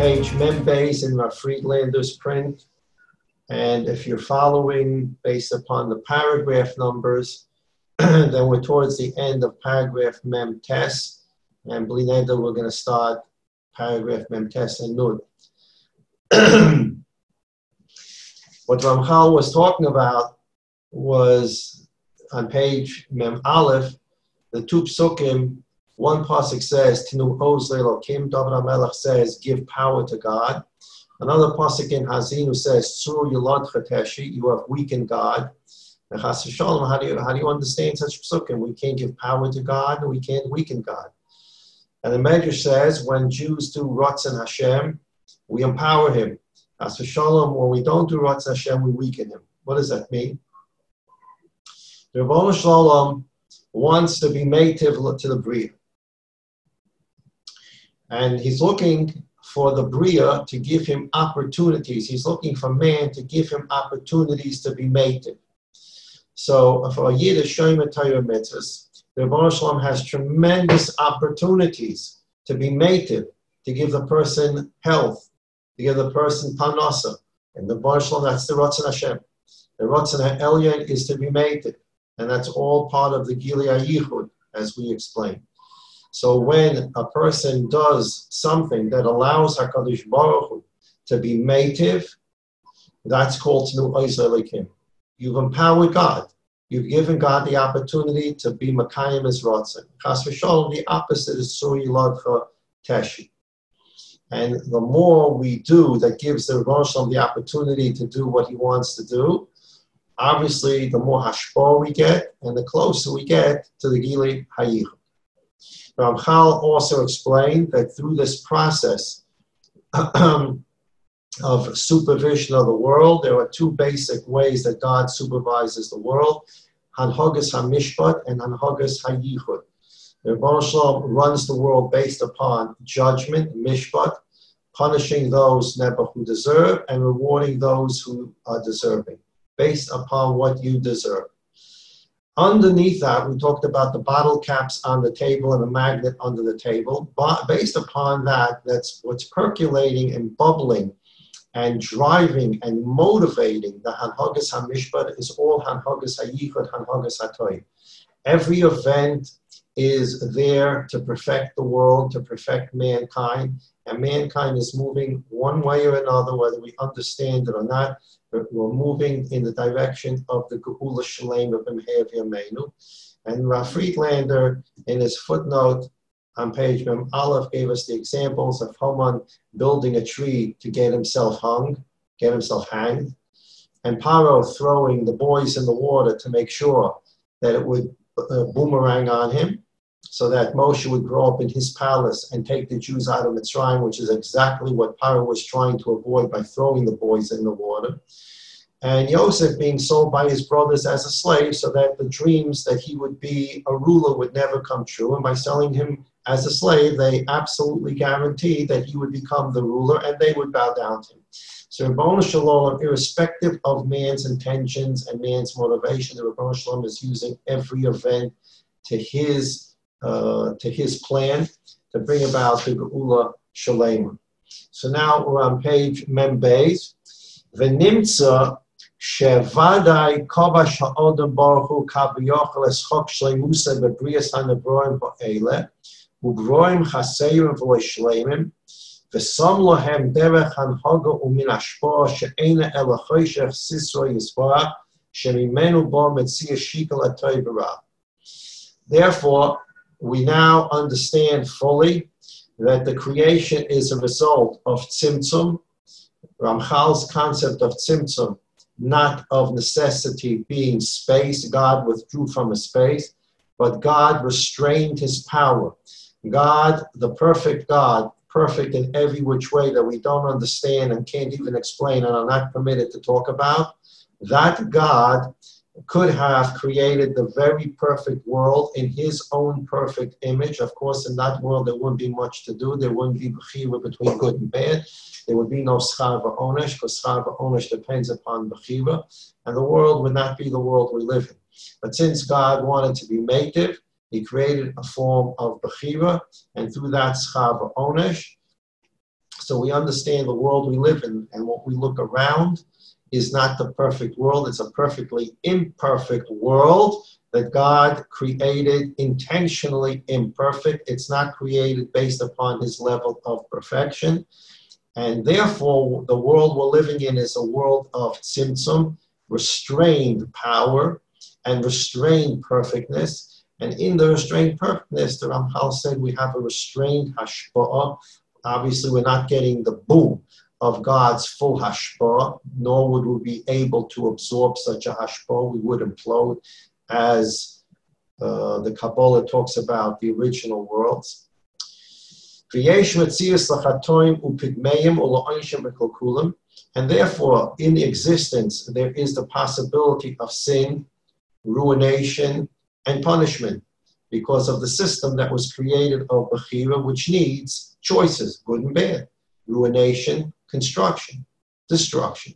page Membase in Friedlander's print. And if you're following based upon the paragraph numbers, then we're towards the end of paragraph Mem Tes. And Blineda, we're going to start paragraph Mem Tes and Nud. What Ramchal was talking about was on page Mem Aleph, the two psukim. One pasuk says, Tinu oz le'elokim, David HaMelech says, give power to God. Another pasuk in Hazinu says, Tzur yilad chateshi, you have weakened God. And Chas v'shalom, how do you understand such psukim? We can't give power to God, and we can't weaken God. And the Medrash says, when Jews do Ratzon Hashem, we empower him. Chas v'shalom, when we don't do Ratzon Hashem, we weaken him. What does that mean? The Rebbeinu Shalom wants to be meitiv to the Bria. And he's looking for the Bria to give him opportunities. He's looking for man to give him opportunities to be meitiv. So for a Yiddish Shomer Torah mitzvahs, the Rebbeinu Shalom has tremendous opportunities to be meitiv, to give the person health, to give the person parnasa. And the Rebbeinu Shalom, that's the Ratzon Hashem. The Ratzon HaElyon is to be meitiv. And that's all part of the Gilui HaYichud, as we explained. So when a person does something that allows HaKadosh Baruch Hu to be meitiv, that's called Tnu Oz Le'elokim. You've empowered God. You've given God the opportunity to be Makayim as Ratzon. Chas v'shalom, the opposite is Tzur yilad chateshi. And the more we do that gives the Rebbeinu Shalom the opportunity to do what he wants to do, obviously the more hashpah we get and the closer we get to the Gilui HaYichud. Ramchal also explained that through this process of supervision of the world, there are two basic ways that God supervises the world: Hanhagas HaMishpat and Hanhagas HaYichud. The Rebbeinu Shalom runs the world based upon judgment, Mishpat, punishing those who deserve and rewarding those who are deserving, based upon what you deserve. Underneath that, we talked about the bottle caps on the table and the magnet under the table. But based upon that, that's what's percolating and bubbling and driving and motivating the Hanhagas HaMishpat is all Hanhagas HaYichud, Hanhagas HaToyim. Every event is there to perfect the world, to perfect mankind, and mankind is moving one way or another, whether we understand it or not. We're moving in the direction of the Geula Shalem of B'mheir Yameinu. And Rav Friedlander, in his footnote on page Mem Aleph, gave us the examples of Haman building a tree to get himself hanged, and Paro throwing the boys in the water to make sure that it would boomerang on him, so that Moshe would grow up in his palace and take the Jews out of Mitzrayim, which is exactly what Paro was trying to avoid by throwing the boys in the water. And Yosef being sold by his brothers as a slave, so that the dreams that he would be a ruler would never come true. And by selling him as a slave, they absolutely guaranteed that he would become the ruler and they would bow down to him. So Rebbeinu Shalom, irrespective of man's intentions and man's motivation, the Rebbeinu Shalom is using every event to his plan to bring about the Geula Shalema. So now we're on page Mem Beis. V'nimtza shevadai kavash ha'odam baruch hu kaviyochel es chok shleimusa v'briyas ha'nebroim ha'ele u'broim chaseirim v'lo shleimim v'som lohem derech hanhaga u'min ashpah she'ena ela choshech sisro yisbarach shemimenu bo metzia shikel atoy b'rah. Therefore, we now understand fully that the creation is a result of tzimtzum, Ramchal's concept of tzimtzum, not of necessity being space. God withdrew from a space, but God restrained his power. God, the perfect God, perfect in every which way that we don't understand and can't even explain and are not permitted to talk about, that God could have created the very perfect world in his own perfect image. Of course, in that world, there wouldn't be much to do. There wouldn't be bechira between good and bad. There would be no schar v'onesh, because schar v'onesh depends upon bechira, and the world would not be the world we live in. But since God wanted to be meitiv, he created a form of bechira, and through that schar v'onesh, So we understand the world we live in and what we look around is not the perfect world. It's a perfectly imperfect world that God created intentionally imperfect. It's not created based upon his level of perfection. And therefore, the world we're living in is a world of tzimtzum, restrained power and restrained perfectness. And in the restrained perfectness, the Ramchal said we have a restrained hashpa'ah. Obviously, we're not getting the boom of God's full hashpa'ah, nor would we be able to absorb such a hashpa'ah. We would implode, as the Kabbalah talks about the original worlds. And therefore, in existence, there is the possibility of sin, ruination, and punishment because of the system that was created of Bechira, which needs choices, good and bad, ruination, construction, destruction.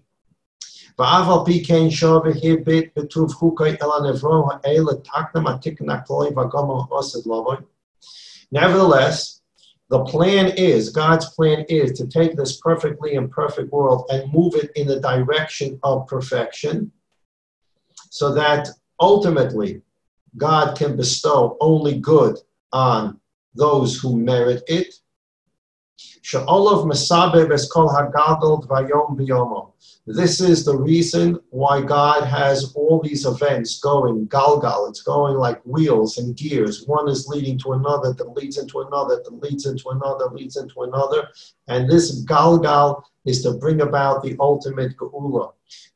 Nevertheless, the plan is, God's plan is to take this perfectly imperfect world and move it in the direction of perfection so that ultimately God can bestow only good on those who merit it. This is the reason why God has all these events going, galgal, it's going like wheels and gears. One is leading to another, that leads into another, that leads into another, leads into another. And this galgal is to bring about the ultimate geula.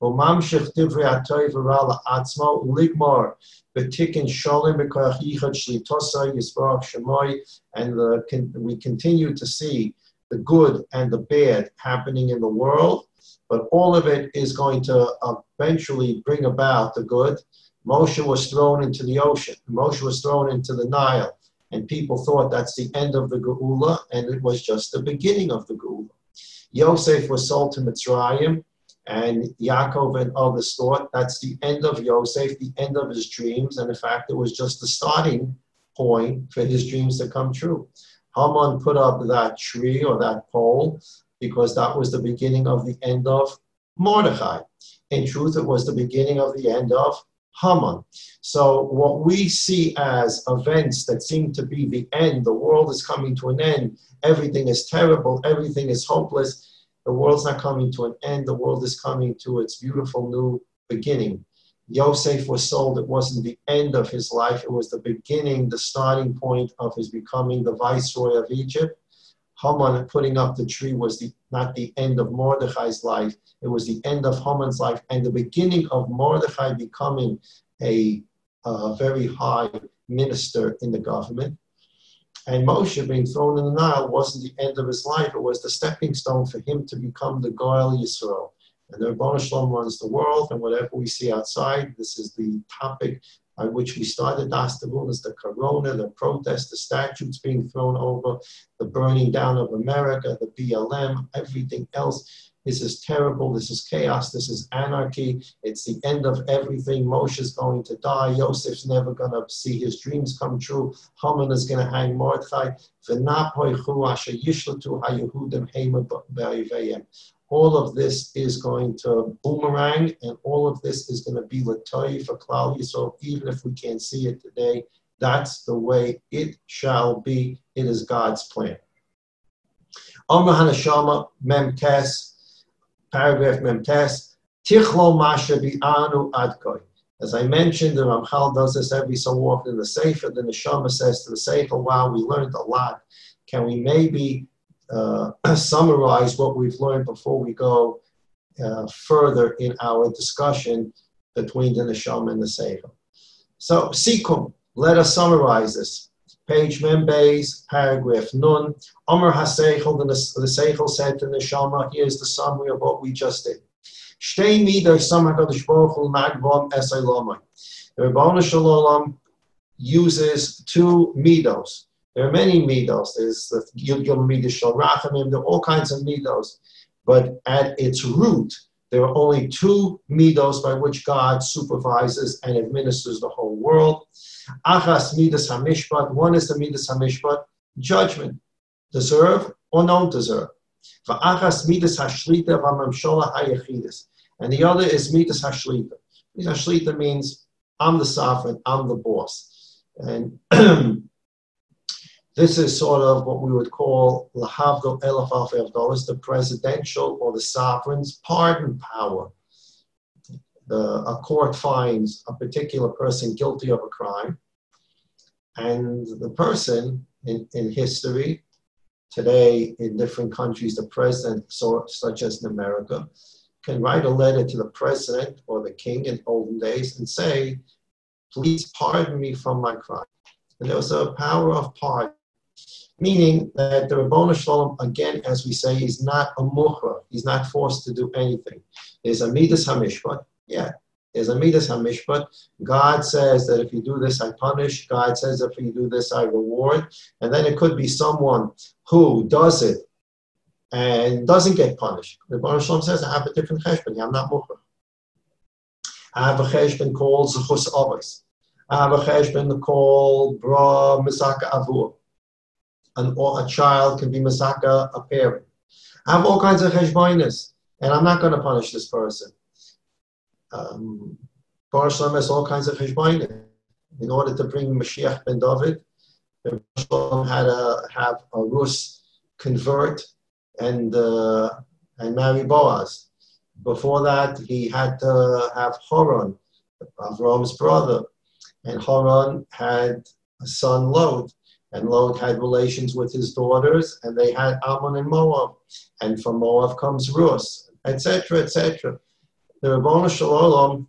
And we continue to see the good and the bad happening in the world, but all of it is going to eventually bring about the good. Moshe was thrown into the ocean. Moshe was thrown into the Nile, and people thought that's the end of the geula, and it was just the beginning of the geula. Yosef was sold to Mitzrayim, and Yaakov and others thought that's the end of Yosef, the end of his dreams, and in fact, it was just the starting point for his dreams to come true. Haman put up that tree or that pole because that was the beginning of the end of Mordechai. In truth, it was the beginning of the end of Haman. So what we see as events that seem to be the end, the world is coming to an end, everything is terrible, everything is hopeless, the world's not coming to an end, the world is coming to its beautiful new beginning. Yosef was sold, it wasn't the end of his life, it was the beginning, the starting point of his becoming the viceroy of Egypt. Haman putting up the tree was not the end of Mordechai's life, it was the end of Haman's life and the beginning of Mordechai becoming a very high minister in the government. And Moshe being thrown in the Nile wasn't the end of his life, it was the stepping stone for him to become the Goel Yisrael. And the Rebbeinu Shalom runs the world, and whatever we see outside, this is the topic by which we started Daas Tevunos, the corona, the protest, the statues being thrown over, the burning down of America, the BLM, everything else. This is terrible, this is chaos, this is anarchy, it's the end of everything. Moshe is going to die, Yosef's never going to see his dreams come true, Haman is going to hang Mordechai. All of this is going to boomerang, and all of this is going to be l'toy for Klal Yisrael, even if we can't see it today. That's the way it shall be. It is God's plan. Amar Hanashama Mem Tes, paragraph Mem Tes, Tichlo Masha Bi'anu Adkoi. As I mentioned, the Ramchal does this every so often in the Sefer. The Neshama says to the Sefer, wow, we learned a lot. Can we maybe summarize what we've learned before we go further in our discussion between the Neshama and the Seichel? So, Sikum, let us summarize this. Page Membeis, paragraph Nun. Amar HaSeichel, the Seichel said to the Neshama, here's the summary of what we just did. Shtei midah sam HaKadosh Baruch Hu nagvam esay lomai. The Rebbeinu Shalom uses two midos. There are many midos. There's the Yud-Yom Midah Shel Rachamim. There are all kinds of midos. But at its root, there are only two midos by which God supervises and administers the whole world. Achas midas hamishpat. One is the midas hamishpat, judgment. Deserve or don't deserve. V'achas midas hashlita v'mamshola hayachidis. And the other is midas hashlita. Midas hashlita means I'm the sovereign, I'm the boss. And this is sort of what we would call lahavdol elef alfei avdolos, the presidential or the sovereign's pardon power. A court finds a particular person guilty of a crime, and the person in history, today in different countries, the president, such as in America, can write a letter to the president or the king in olden days and say, please pardon me from my crime. And there was a power of pardon, meaning that the Ribono Shalom, again, as we say, is not a muhra. He's not forced to do anything. There's a midas hamishpat. Yeah, there's a midas hamishpat. God says that if you do this, I punish. God says if you do this, I reward. And then it could be someone who does it and doesn't get punished. The Ribono Shalom says, I have a different cheshbon. I'm not muhra. I have a cheshbon called zechus avos. I have a cheshbon called bra mizaka avur. A child can be mizaka a parent. I have all kinds of cheshbonos, and I'm not going to punish this person. Baruch Shalom has all kinds of cheshbonos. In order to bring Mashiach ben David, Baruch Shalom had to have a Rus convert and marry Boaz. Before that, he had to have Haran, Avram's brother, and Haran had a son Lod, and Lod had relations with his daughters, and they had Ammon and Moab, and from Moab comes Rus, etc., etc. The Ribono Shalom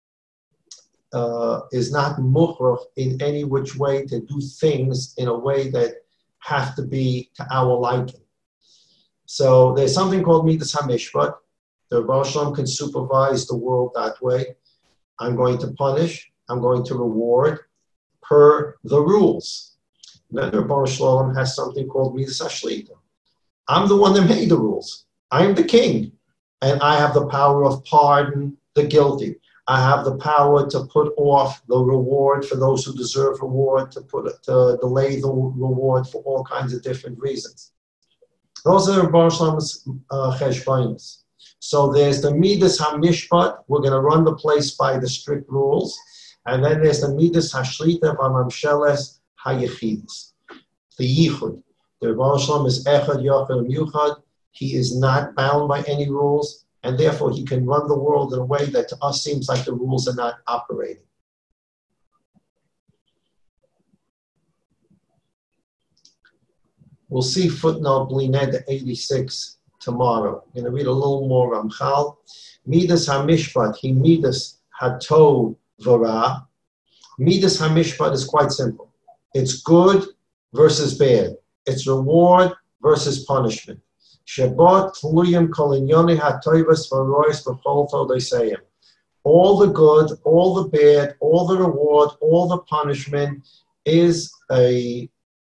is not mukhrach in any which way to do things in a way that have to be to our liking. So there's something called midas hamishpat. The Ribono Shalom can supervise the world that way. I'm going to punish, I'm going to reward per the rules. Then the Ribono Shalom has something called midas hashlita. I'm the one that made the rules. I am the king. And I have the power of pardon the guilty. I have the power to put off the reward for those who deserve reward, to delay the reward for all kinds of different reasons. Those are the Ribono Shalom's cheshbonos. So there's the midas hamishpat. We're going to run the place by the strict rules. And then there's the midas hashlita v'mamsheles hayechidus, the yichud. The Ribono Shalom is echad yachad yuchad. He is not bound by any rules, and therefore he can run the world in a way that to us seems like the rules are not operating. We'll see footnote Blined 86 tomorrow. I'm going to read a little more Ramchal. Midas hamishpat, he midas hatov v'ra. Midas hamishpat is quite simple. It's good versus bad. It's reward versus punishment. Shabbat tluyim kol inyonei hatoivos v'rois b'chol todoseiim. All the good, all the bad, all the reward, all the punishment is it's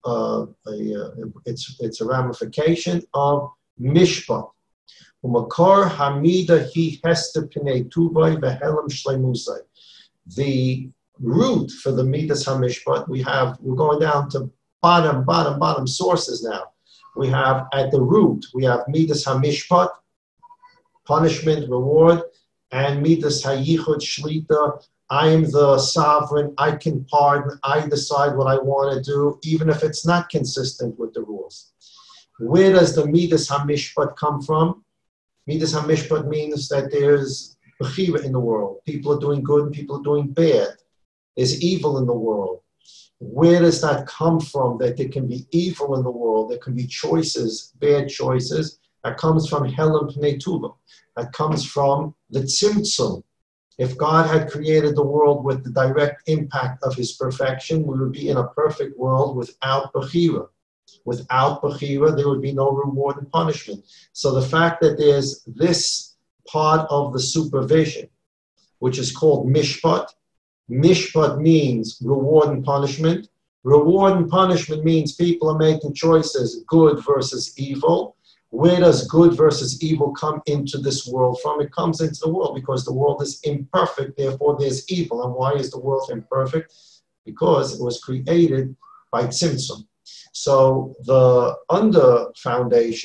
a ramification of mishpat. Umakor hamida hi hester pnei tuvai v'helem shleimusai. The root for the midas hamishpat, we're going down to bottom sources now. We have at the root, we have midas hamishpat, punishment, reward, and midas hayichud shlita. I am the sovereign, I can pardon, I decide what I want to do, even if it's not consistent with the rules. Where does the midas hamishpat come from? Midas hamishpat means that there's bechira in the world. People are doing good and people are doing bad. There's evil in the world. Where does that come from, that there can be evil in the world, there can be choices, bad choices? That comes from Helem Pnei Tuva. That comes from the Tzimtzum. If God had created the world with the direct impact of his perfection, we would be in a perfect world without Bechira. Without Bechira, there would be no reward and punishment. So the fact that there's this part of the supervision, which is called Mishpat. Mishpat means reward and punishment. Reward and punishment means people are making choices, good versus evil. Where does good versus evil come into this world from? It comes into the world because the world is imperfect, therefore there's evil. And why is the world imperfect? Because it was created by Tzimtzum. So the under foundation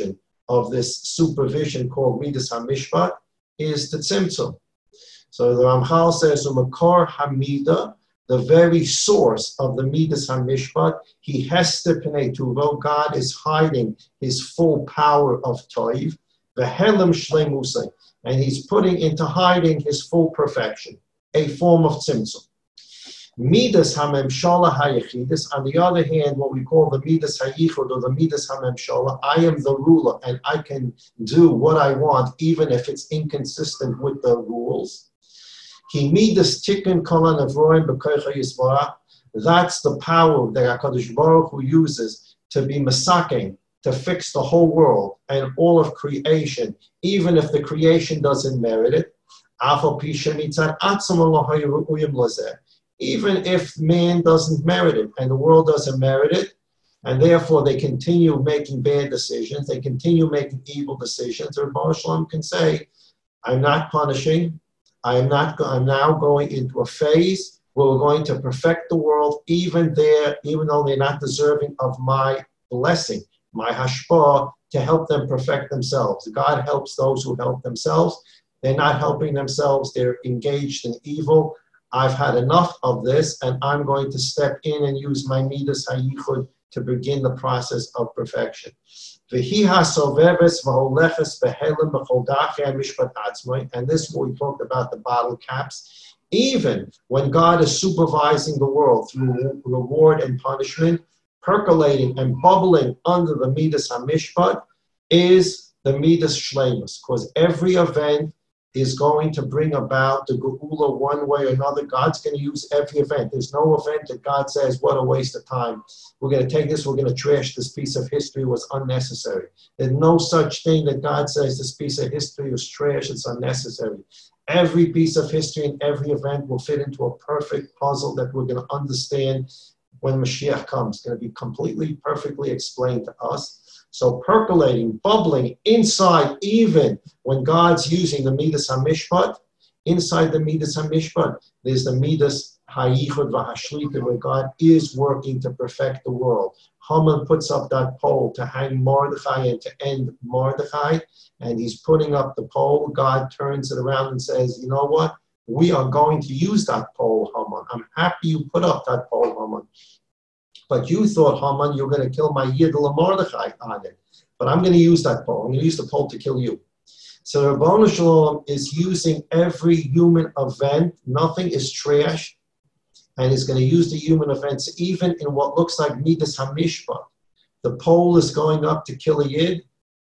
of this supervision called Midas HaMishpat is the Tzimtzum. So the Ramchal says, Umakor Hamida, the very source of the Midas HaMishpat, he hester pnei tuvo, God is hiding his full power of Toiv, v'helem shleimusay, and he's putting into hiding his full perfection, a form of Tzimtzum. Midas HaMemshala HaYechidus, on the other hand, what we call the Midas HaYichud or the Midas HaMemshala, I am the ruler and I can do what I want even if it's inconsistent with the rules. He Midas Tikkun Kol HaNevroim B'Kocho Yisborach, that's the power that HaKadosh Baruch Hu uses to be masaking, to fix the whole world and all of creation, even if the creation doesn't merit it. Even if man doesn't merit it and the world doesn't merit it, and therefore they continue making bad decisions, they continue making evil decisions, the Rebbeinu Shalom can say, I'm not punishing, I'm now going into a phase where we're going to perfect the world even though they're not deserving of my blessing, my hashpah, to help them perfect themselves. God helps those who help themselves. They're not helping themselves, they're engaged in evil. I've had enough of this, and I'm going to step in and use my Midas HaYichud to begin the process of perfection. And this is what we talked about, the bottle caps. Even when God is supervising the world through reward and punishment, percolating and bubbling under the Midas HaMishpat is the Midas Shleimus, because every event is going to bring about the Geula one way or another. God's going to use every event. There's no event that God says, what a waste of time. We're going to take this, we're going to trash this piece of history, was unnecessary. There's no such thing that God says this piece of history was trash, it's unnecessary. Every piece of history and every event will fit into a perfect puzzle that we're going to understand when Mashiach comes. It's going to be completely, perfectly explained to us. So percolating, bubbling inside, even when God's using the Midas HaMishpat, inside the Midas HaMishpat, there's the Midas HaYichud VaHashlita, where God is working to perfect the world. Haman puts up that pole to hang Mordechai and to end Mordechai, and he's putting up the pole. God turns it around and says, you know what? We are going to use that pole, Haman. I'm happy you put up that pole, Haman. But you thought, Haman, you're going to kill my Yidel Mordechai on it. But I'm going to use that pole. I'm going to use the pole to kill you. So Rebbeinu Shalom is using every human event. Nothing is trash. And is going to use the human events even in what looks like Midas HaMishpat. The pole is going up to kill a Yid.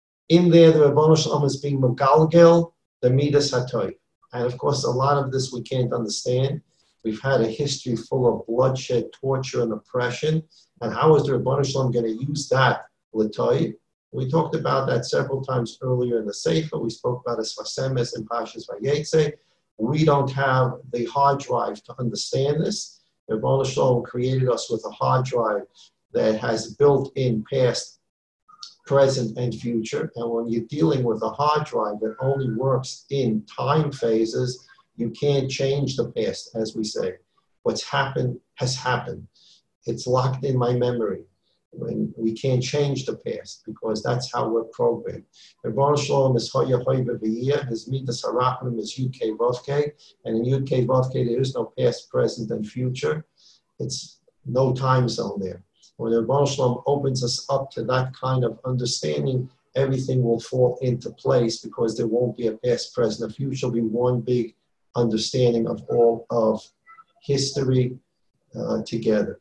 In there, the Rebbeinu Shalom is being Megalgel, the Midas HaToy. And of course, a lot of this we can't understand. We've had a history full of bloodshed, torture, and oppression. And how is the Rebbeinu Shalom going to use that l'toy? We talked about that several times earlier in the Sefer. We spoke about Esfasemes and Pashas Vayetze. We don't have the hard drive to understand this. The Rebbeinu Shalom created us with a hard drive that has built-in past, present, and future. And when you're dealing with a hard drive that only works in time phases, you can't change the past, as we say. What's happened has happened. It's locked in my memory. When we can't change the past because that's how we're programmed. Rebbeinu Shalom is Hoya Hoya V'Yiyah, his Midas HaRachman is Yud Kei Vav Kei, and in Yud Kei Vav Kei there is no past, present, and future. It's no time zone there. When Rebbeinu Shalom opens us up to that kind of understanding, everything will fall into place because there won't be a past, present, and future. It'll be one big understanding of all of history together.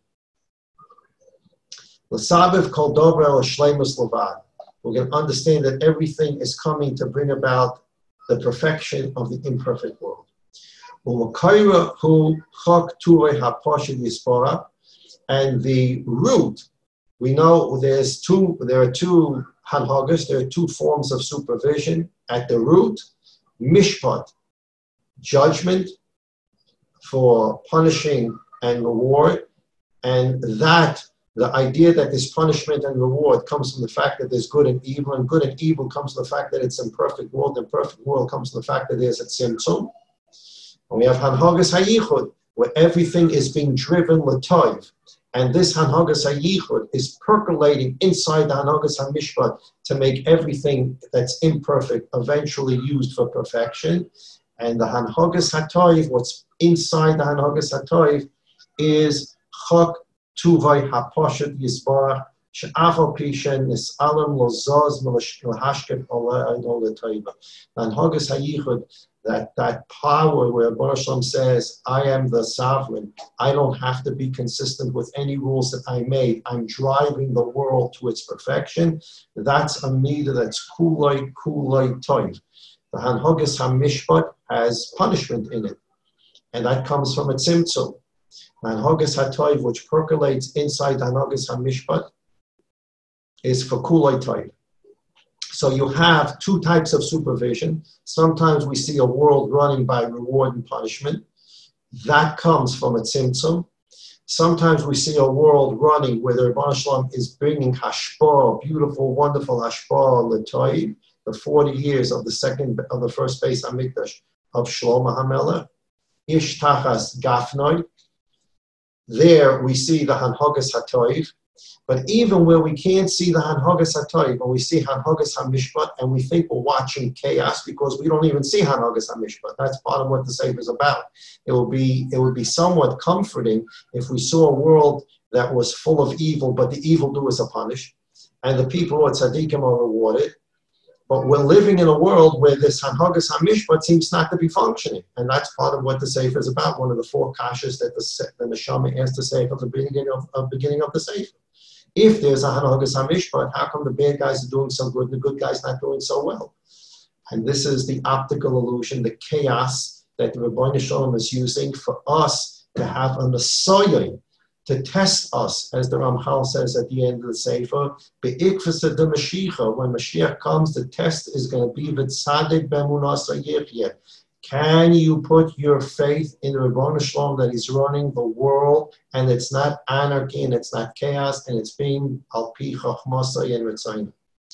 L'saviv kol dobra l'shleimus levad. We're going to understand that everything is coming to bring about the perfection of the imperfect world. U'makayra hu chok turei haposhid yispora. And the root, we know there are two hanhagas, there are two forms of supervision. At the root, mishpat, judgment for punishing and reward, and that the idea that this punishment and reward comes from the fact that there's good and evil comes from the fact that it's an imperfect world, and perfect world comes from the fact that there's a tzimtzum. And we have hanhagas hayichud, where everything is being driven l'toiv, And this Hanhagas HaYichud is percolating inside the Hanhagas HaMishpat to make everything that's imperfect eventually used for perfection. And the Hanhagas HaToiv, what's inside the Hanhagas HaToiv, is Chok Tuvai HaPoshet Yisbarach She'afal Pishen Nis'alam Lozaz Melashket Ola Toiva. Hanhagas HaYichud, that power where Baruch Shalom says, I am the sovereign. I don't have to be consistent with any rules that I made. I'm driving the world to its perfection. That's a midah that's kulay toiv. The Hanhagas HaMishpat has punishment in it. And that comes from a tzimtzum. Hanhagas HaToiv, which percolates inside the Hanhagas HaMishpat, is for kulay toiv. So you have two types of supervision. Sometimes we see a world running by reward and punishment. That comes from a tzimtzum. Sometimes we see a world running where the Rebbeinu Shalom is bringing hashpah, beautiful, wonderful hashpah l'toiv, the 40 years of the first Beis Hamikdash of Shlomo HaMelech, ish tachas gafnoi. There we see the Hanhagas HaToiv. But even where we can't see the Hanhagas HaToiv, when we see Hanhagas HaMishpat, and we think we're watching chaos because we don't even see Hanhagas HaMishpat. That's part of what the Sefer is about. It would be somewhat comforting if we saw a world that was full of evil, but the evildoers are punished, and the people who are tzaddikim are rewarded. But we're living in a world where this Hanhagas HaMishpat seems not to be functioning, and that's part of what the Sefer is about. One of the four kashas that the Neshama asked the Sefer at the beginning of the Sefer. If there's a Hanhagas HaMishpat, how come the bad guys are doing so good and the good guys not doing so well? And this is the optical illusion, the chaos that the Rebbeinu Shalom is using for us to have a Messiah to test us, as the Ramchal says at the end of the Sefer. Be'ikvasa de Mashiach, when Mashiach comes, the test is going to be v'tzadik b'emunasa yechyeh. Can you put your faith in the Rebbeinu Shalom that He's running the world, and it's not anarchy and it's not chaos, and it's being al pi chachmasa and ritzayna?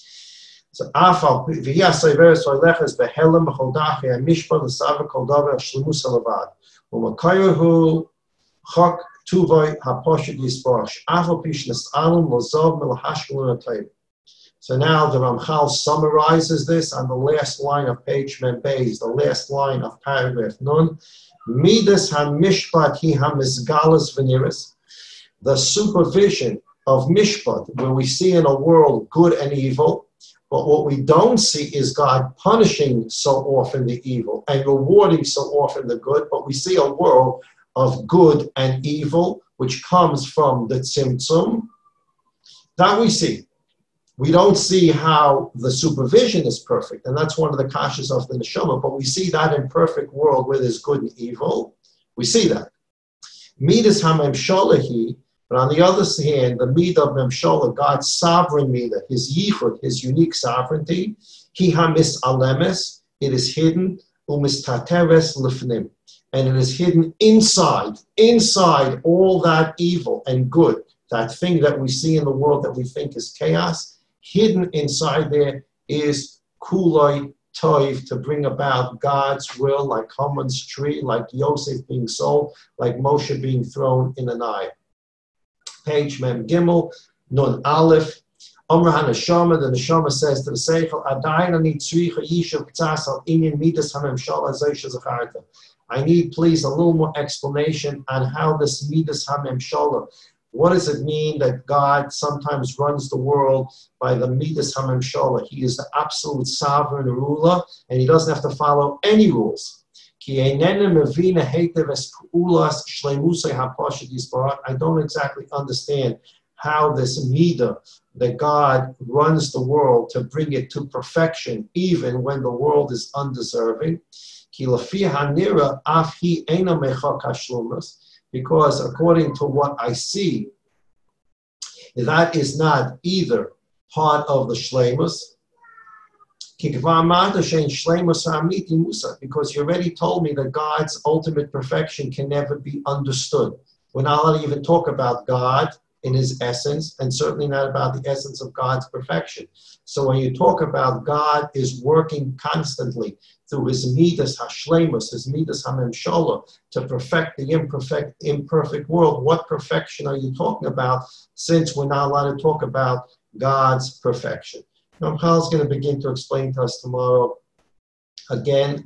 So afal v'yasay veres v'leches behelam b'chodachi amishpat l'savah kol davar shlemus halevad u'makayhu chok tuvay haposhet yisbarach afal pishnas alum l'zav melahashkelun atayv. So now the Ramchal summarizes this on the last line of page Membeis, the last line of paragraph Nun. Midas ha-mishpat hi ha-mizgalas v'niris. The supervision of mishpat, where we see in a world good and evil, but what we don't see is God punishing so often the evil and rewarding so often the good, but we see a world of good and evil, which comes from the tzimtzum. That we see. We don't see how the supervision is perfect, and that's one of the kashas of the neshama, but we see that in perfect world where there's good and evil. We see that. Midas ha-memshalahi, but on the other hand, the midah of memshala, God's sovereign midah, His yichud, His unique sovereignty, hi ha-mis-alemes, it is hidden, umistateres lifnim, and it is hidden inside all that evil and good, that thing that we see in the world that we think is chaos. Hidden inside there is kulay toiv, to bring about God's will, like Haman's tree, like Yosef being sold, like Moshe being thrown in an eye. Page Mem Gimel, Nun Aleph. Omra HaNeshama, the Neshama says to the Seichel, Adayin ani tzricha yishuv k'tzas al inyan midas ha-memshala zeh shezacharta. I need, please, a little more explanation on how this midas ha-memshala. What does it mean that God sometimes runs the world by the midas ha-memshala? He is the absolute sovereign ruler, and He doesn't have to follow any rules. I don't exactly understand how this midah, that God runs the world to bring it to perfection, even when the world is undeserving. Because according to what I see, that is not either part of the shleimus, because you already told me that God's ultimate perfection can never be understood. We're not allowed to even talk about God in his essence, and certainly not about the essence of God's perfection. So when you talk about God is working constantly through his midas hashlemus, his midas hamemshala, to perfect the imperfect world, what perfection are you talking about, since we're not allowed to talk about God's perfection? Ramchal is going to begin to explain to us tomorrow. Again,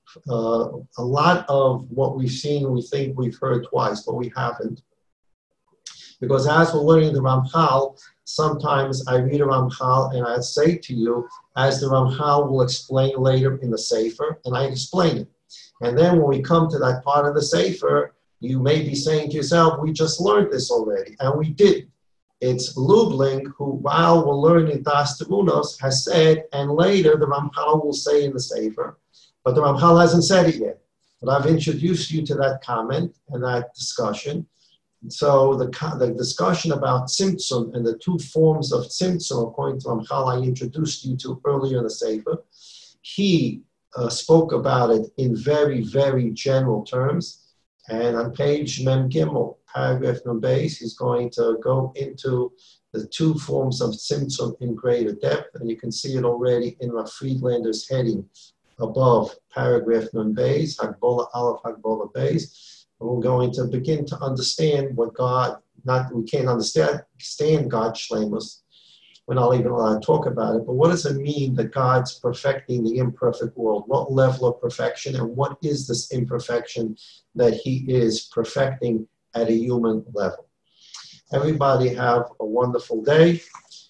a lot of what we've seen, we think we've heard twice, but we haven't. Because as we're learning the Ramchal, sometimes I read a Ramchal and I say to you, as the Ramchal will explain later in the Sefer, and I explain it. And then when we come to that part of the Sefer, you may be saying to yourself, we just learned this already, and we didn't. It's Lubling who, while we're learning Daas Tevunos, has said, and later the Ramchal will say in the Sefer, but the Ramchal hasn't said it yet. But I've introduced you to that comment and that discussion. So the discussion about Tzimtzum and the two forms of Tzimtzum, according to Ramchal, I introduced you to earlier in the Sefer. He spoke about it in very, very general terms. And on page Mem Gimel, paragraph Mem Beis, he's going to go into the two forms of Tzimtzum in greater depth. And you can see it already in Rav Friedlander's heading above paragraph Mem Beis, Hagbola Aleph, Hagbola Beis. And we're going to begin to understand what God, we can't understand God's shleimus. We're not even allowed to talk about it, but what does it mean that God's perfecting the imperfect world? What level of perfection, and what is this imperfection that he is perfecting at a human level? Everybody have a wonderful day.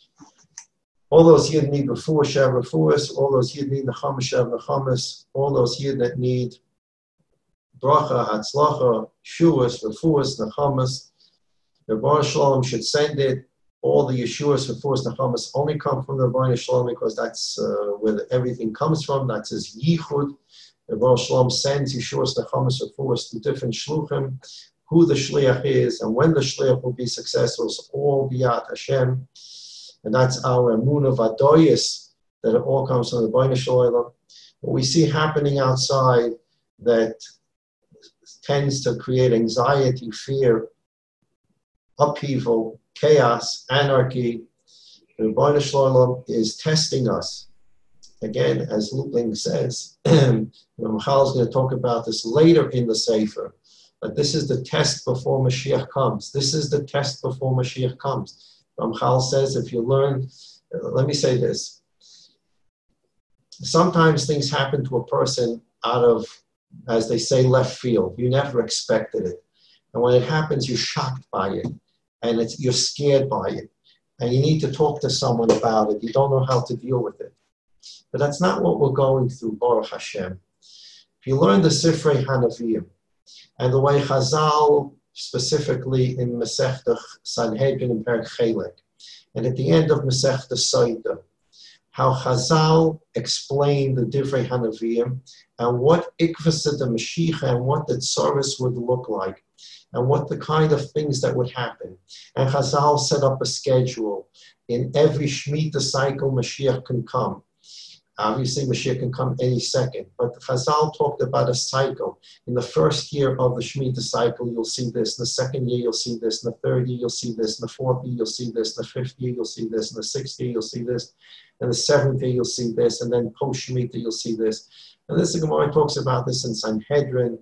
All those here that need refuah, shev refuahs, all those here that need nechamas, shev nechamas, all those here that need bracha, hatzlacha, shuas, refuahs, nechamas, the Bar Shalom should send it. All the Yeshuas, refuahs, nechamas only come from the Bar Shalom because that's where everything comes from. That's his yichud. The Bar Shalom sends Yeshuas, nechamas, refuahs to different shluchim. Who the shliach is and when the shliach will be successful is all biyat Hashem. And that's our emunah vadoyis, that it all comes from the Bar Shalom. What we see happening outside that tends to create anxiety, fear, upheaval, chaos, anarchy. The Rebbeinu Shalom is testing us. Again, as Lupling says, Ramchal is going to talk about this later in the Sefer, but this is the test before Mashiach comes. This is the test before Mashiach comes. Ramchal says, if you learn, let me say this. Sometimes things happen to a person out of, as they say, left field. You never expected it. And when it happens, you're shocked by it. And you're scared by it. And you need to talk to someone about it. You don't know how to deal with it. But that's not what we're going through, Baruch Hashem. If you learn the Sifrei Hanavim, and the way Chazal, specifically in Masechta Sanhedrin and Perek Chelek, and at the end of Masechta Soita, how Chazal explained the Divrei Hanavim, and what Ikvasa the Mashiach and what the Tzoros would look like, and what the kind of things that would happen. And Chazal set up a schedule. In every Shemitah cycle, Mashiach can come. Obviously, Mashiach can come any second, but Chazal talked about a cycle. In the first year of the Shemitah cycle, you'll see this. In the second year, you'll see this. In the third year, you'll see this. In the fourth year, you'll see this. In the fifth year, you'll see this. In the sixth year, you'll see this. In the seventh year, you'll see this. And then post-Shemitah, you'll see this. And this, the Gemara talks about this in Sanhedrin.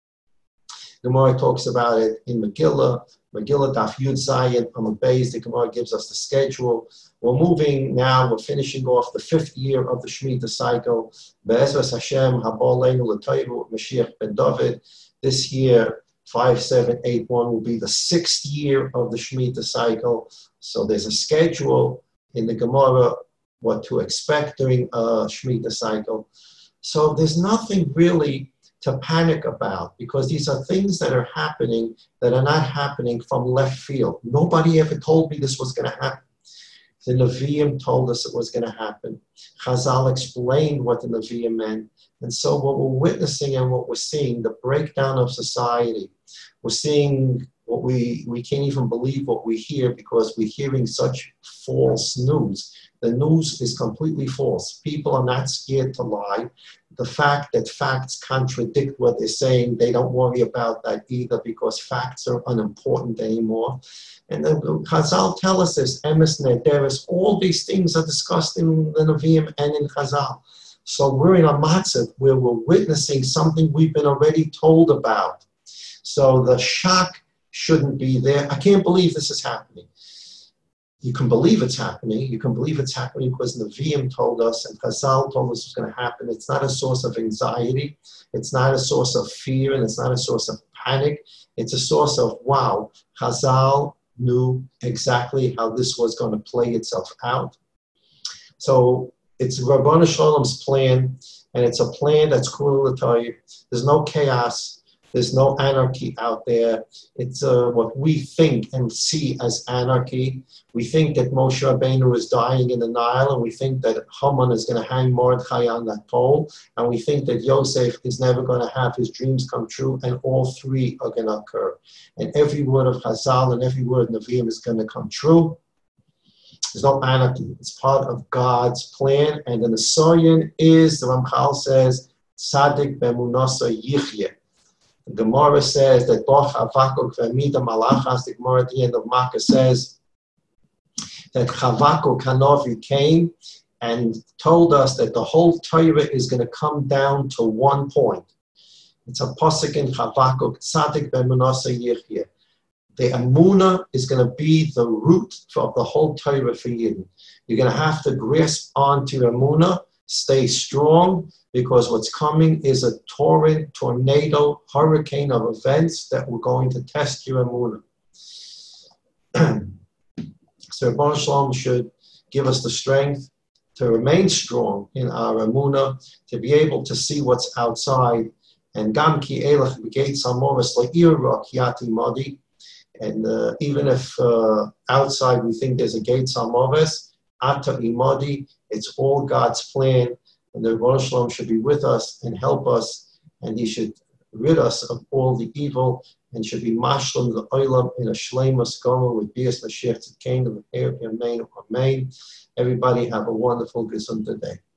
Gemara talks about it in Megillah. Megillah Daf Yud Zayin Amud Beis. The Gemara gives us the schedule. We're moving now. We're finishing off the fifth year of the Shemitah cycle. Be'ezras Hashem Habal Leinu L'Toivu Mashiach Ben David. This year, 5781 will be the sixth year of the Shemitah cycle. So there's a schedule in the Gemara what to expect during a Shemitah cycle. So there's nothing really to panic about, because these are things that are happening that are not happening from left field. Nobody ever told me this was going to happen. The Nevi'im told us it was going to happen. Chazal explained what the Nevi'im meant. And so what we're witnessing and what we're seeing, the breakdown of society, we're seeing what we can't even believe what we hear, because we're hearing such false news. The news is completely false. People are not scared to lie. the fact that facts contradict what they're saying, they don't worry about that either because facts are unimportant anymore. And then Chazal tell us this, emes nederes, all these things are discussed in the Nevi'im and in Chazal. So we're in a matzav where we're witnessing something we've been already told about. So the shock shouldn't be there. I can't believe this is happening. You can believe it's happening. You can believe it's happening because Nevi'im told us and Chazal told us it's going to happen. It's not a source of anxiety. It's not a source of fear, and it's not a source of panic. It's a source of, wow, Chazal knew exactly how this was going to play itself out. So it's Rabbanu Shalom's plan, and it's a plan that's cool to tell you. There's no chaos. There's no anarchy out there. It's what we think and see as anarchy. We think that Moshe Rabbeinu is dying in the Nile, and we think that Haman is going to hang Mordechai on that pole, and we think that Yosef is never going to have his dreams come true, and all three are going to occur. And every word of Chazal and every word of Nevi'im is going to come true. There's no anarchy. It's part of God's plan, and the Nesoyin is, the Ramchal says, Tzadik be'emunasa yichyeh. The Gemara says that Boch Havakuk ve'mida malachas. The Gemara at the end of Makkah says that Havakuk Hanavi came and told us that the whole Torah is going to come down to one point. It's a pasuk in Havakuk, Tzadik be'emunasa yichyeh. The Emunah is going to be the root of the whole Torah for Yidden. You're going to have to grasp onto Emunah, stay strong, because what's coming is a tornado, hurricane of events that we're going to test your Emunah. So Rabbanu Shalom should give us the strength to remain strong in our Emunah, to be able to see what's outside. And Gam ki elach b'geit samoris la'ira kiyati madi. And even if outside we think there's a gate samoris, ata imadi, it's all God's plan. And the Rabbanu Shalom should be with us and help us, and he should rid us of all the evil, and should be mashlam the oilam in a shleimus gomer with bias Mashiach Tzidkein of the Amen. Everybody have a wonderful, gesund day.